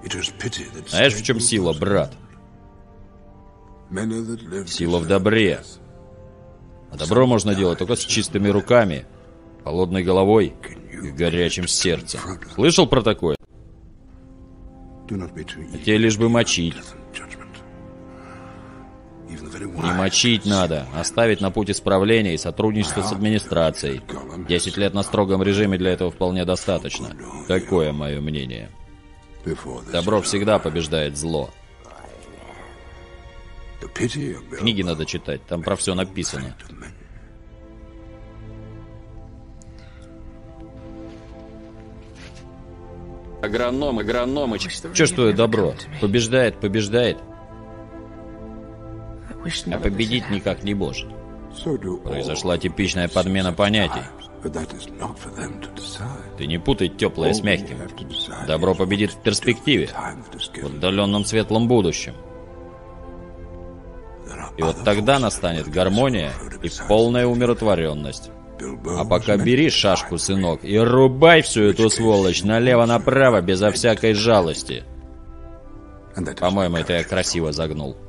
Знаешь, в чем сила, брат? Сила в добре. А добро можно делать только с чистыми руками, холодной головой и горячим сердцем. Слышал про такое? А тебе лишь бы мочить. Не мочить надо, оставить на путь исправления и сотрудничества с администрацией. 10 лет на строгом режиме для этого вполне достаточно. Такое мое мнение. Добро всегда побеждает зло. Книги надо читать, там про все написано. Агрономыч. Че ж твое добро? Побеждает. А победить никак не может. Произошла типичная подмена понятий. Ты не путай теплое с мягким. Добро победит в перспективе, в отдаленном светлом будущем. И вот тогда настанет гармония и полная умиротворенность. А пока бери шашку, сынок, и рубай всю эту сволочь налево-направо, безо всякой жалости. По-моему, это я красиво загнул.